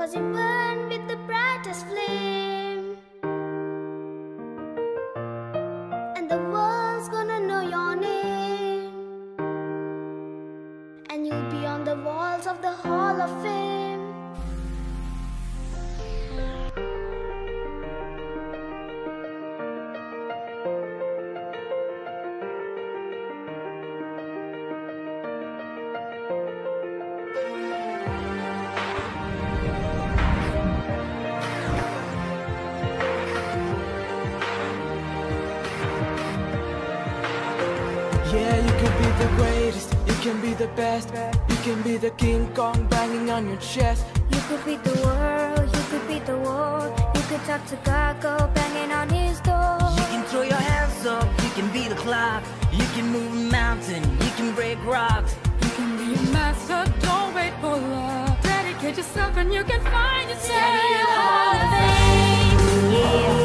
'cause you burn with the brightest flame. And the world's gonna know your name, and you'll be on the walls of the Hall of Fame. Yeah, you could be the greatest, you can be the best, you can be the King Kong banging on your chest. You could beat the world, you could beat the war. You could talk to God, go banging on his door. You can throw your hands up, you can be the clock. You can move a mountain, you can break rocks. You can be a master, don't wait for love. Dedicate yourself and you can find yourself in the Hall of Fame. Yeah.